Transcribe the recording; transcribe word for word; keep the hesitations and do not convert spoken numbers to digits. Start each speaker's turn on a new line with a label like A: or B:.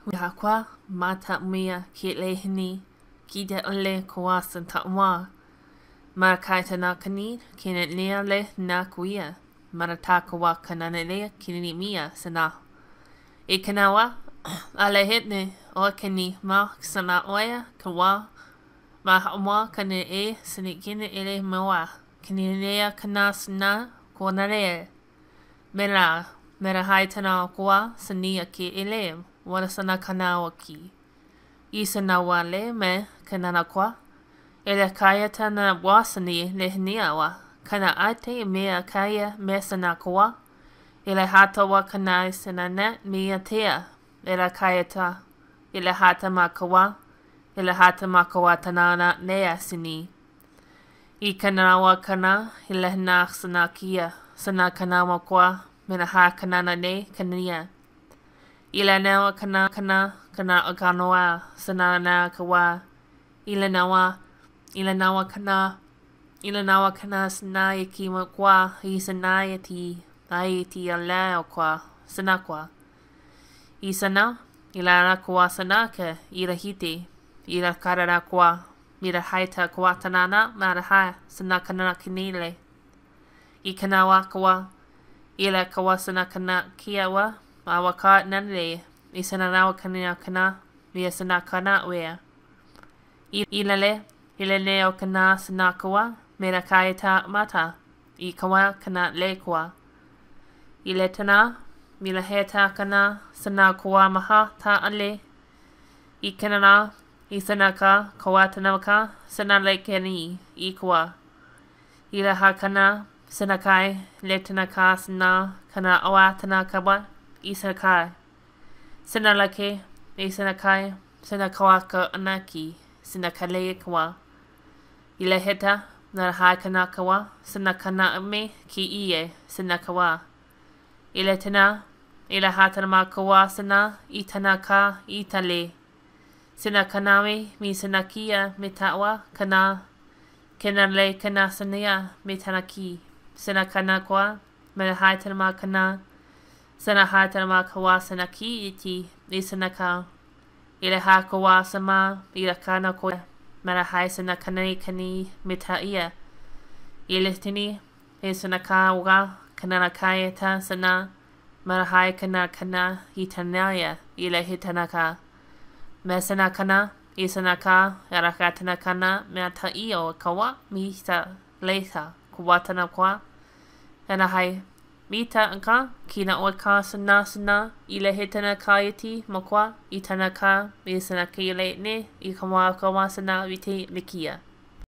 A: Wihakwa mata mia ki lehini ki de le koasan tawa. Marakaita na kanid kinet nea le na kuia. Maratakawa kananelea kinini mia sana. Ikanawa ale hitne o kani ma sana oya kawa ma hamwa kane e sinikine ele mawa. Kinilea kanas na konare. Mera mera haitana kwa sania ki ele. Wala sana kanawa ki. Isana wale me kanana kwa. Ele kaya tana wasani lehnia wa. Kana ate mea kaya me sana kwa. Ele hata wa kanai sana net mea tea. Ele kaya ta. Ele hata makawa. Ele hata makawa tanana nea sini. I kanawa kana. Ele na sana kia. Sana kanawa kwa. Mena ha kanana ne kania. Ila nawa kana kana kana akanoa sana na kawa. Ila nawa ila nawa kana ila nawa kana sana yaki kwa hi sana yati ai ti ala kwa sana kwa. Isana ila ra kwa sana ka ila hite ila karara kwa mira haita kwa tanana maraha sana kana kinile. Ikanawa kwa ila kwa sana kana kiawa. Awaka nanle isana nawa kana kana via sana kana wea. Ilale ilale o kana sana kawa mera kaita mata I kawa kana le kwa. Iletana mila heta kana sana kawa maha ta ale. I kanana isana ka kawa tanaka sana le keni I kwa. Ila ha kana sana kai letana ka sana kana awatana kawa. Isakai. Sinalake, Isanakai, Sinakawaka Anaki, Sinakale Kawa. Ileheta, Narahakanakawa, Sinakana me ki ie, Sinakawa. Iletana, Ilahatanamakawa sana, Itanaka, Itale. Sinakanami, mi Sinakia, Mitawa, Kana, Kenale Kanasania, Mitanaki, Sinakanakwa, Melahaitanmakana. Sana hata ma kawa sana ki iti isana ka ila ha kawa sama ila kana ko mara hai sana kanai kani mita ia ila tini isana ka wa kana kaya ta sana mara hai kana kana hitanaya ila hitana ka mesana kana isana ka yarakatana kana mata io kawa mita leisa kuwatana kwa ana hai Mita anka kina o ka sana sana ila hitana kayati makwa itana ka misana kile ne I kawa kawa sana viti likia.